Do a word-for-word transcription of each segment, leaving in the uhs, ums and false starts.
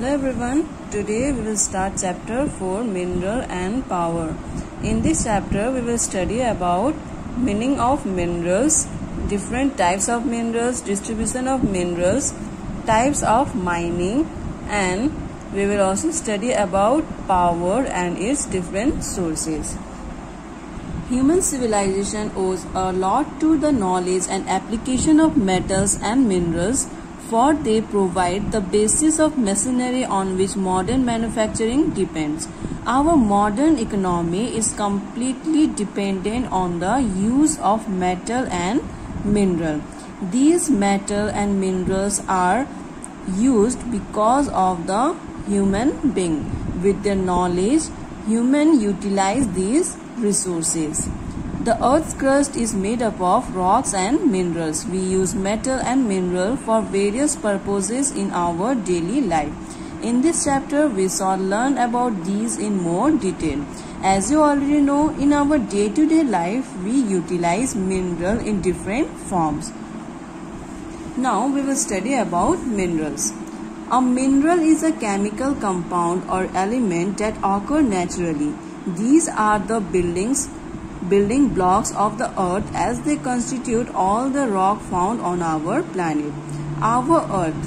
Hello everyone, today we will start chapter four, Mineral and Power. In this chapter we will study about meaning of minerals, different types of minerals, distribution of minerals, types of mining, and we will also study about power and its different sources. Human civilization owes a lot to the knowledge and application of metals and minerals, for they provide the basis of machinery on which modern manufacturing depends. Our modern economy is completely dependent on the use of metal and mineral. These metal and minerals are used because of the human being. With their knowledge, humans utilize these resources. The earth's crust is made up of rocks and minerals. We use metal and mineral for various purposes in our daily life. In this chapter, we shall learn about these in more detail. As you already know, in our day-to-day life, we utilize mineral in different forms. Now, we will study about minerals. A mineral is a chemical compound or element that occur naturally. These are the buildings building blocks of the earth, as they constitute all the rock found on our planet. Our earth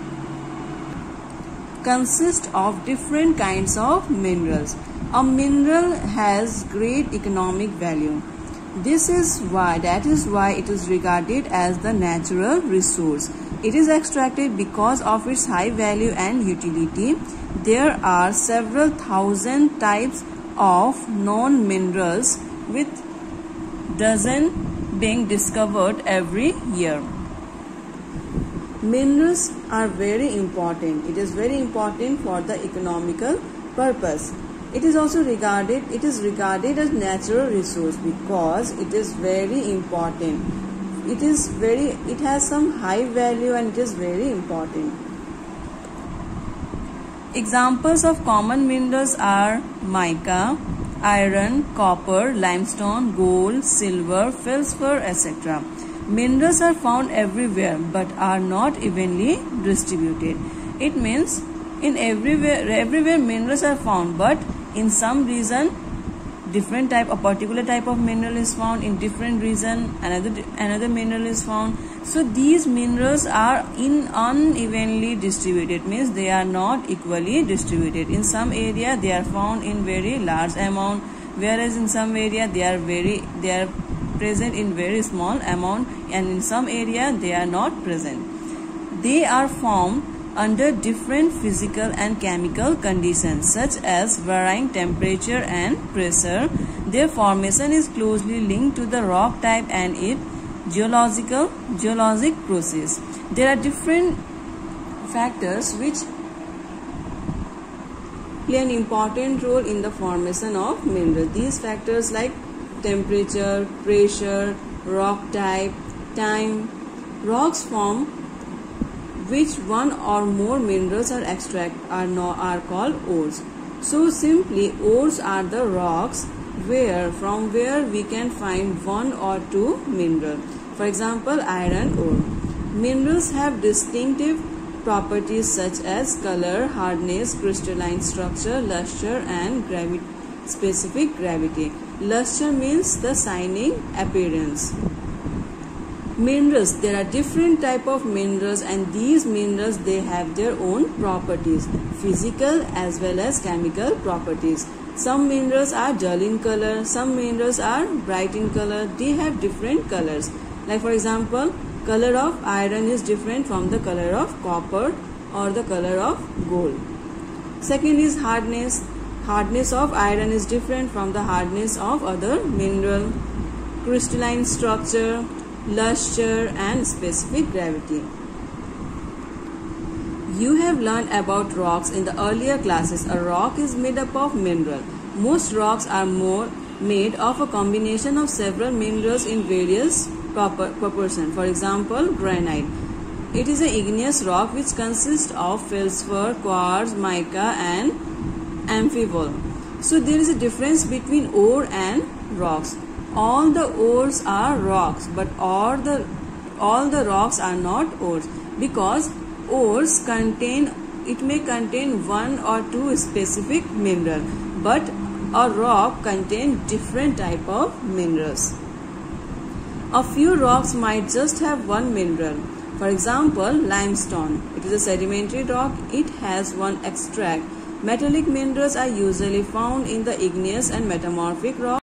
consists of different kinds of minerals. A mineral has great economic value. This is why that is why it is regarded as the natural resource. It is extracted because of its high value and utility. There are several thousand types of known minerals, with dozen being discovered every year. Minerals are very important. It is very important for the economical purpose. It is also regarded it is regarded as natural resource because it is very important. It is very it has some high value and it is very important. Examples of common minerals are mica, iron, copper, limestone, gold, silver, feldspar, et cetera. Minerals are found everywhere but are not evenly distributed. It means in everywhere, everywhere minerals are found, but in some region, different type, a particular type of mineral is found. In different region, another another mineral is found. So these minerals are in unevenly distributed, means they are not equally distributed. In some area they are found in very large amount, whereas in some area they are very they are present in very small amount, and in some area they are not present. They are formed under different physical and chemical conditions, such as varying temperature and pressure. Their formation is closely linked to the rock type and its geological geologic process. There are different factors which play an important role in the formation of mineral. These factors like temperature, pressure, rock type, time. Rocks form which one or more minerals are extracted are, no, are called ores. So simply, ores are the rocks where from where we can find one or two minerals. For example, iron ore. Minerals have distinctive properties such as color, hardness, crystalline structure, luster, and gravi- specific gravity. Luster means the shining appearance. Minerals, there are different type of minerals, and these minerals they have their own properties, physical as well as chemical properties. Some minerals are dull in color, some minerals are bright in color. They have different colors. Like for example, color of iron is different from the color of copper or the color of gold. Second is hardness. Hardness of iron is different from the hardness of other mineral. Crystalline structure, luster, and specific gravity. You have learned about rocks in the earlier classes. A rock is made up of mineral. Most rocks are more made of a combination of several minerals in various proportions. For example, granite. It is an igneous rock which consists of feldspar, quartz, mica, and amphibole. So there is a difference between ore and rocks. All the ores are rocks, but all the all the rocks are not ores, because ores contain it may contain one or two specific mineral, but a rock contains different type of minerals. A few rocks might just have one mineral. For example, limestone. It is a sedimentary rock. It has one extract. Metallic minerals are usually found in the igneous and metamorphic rock.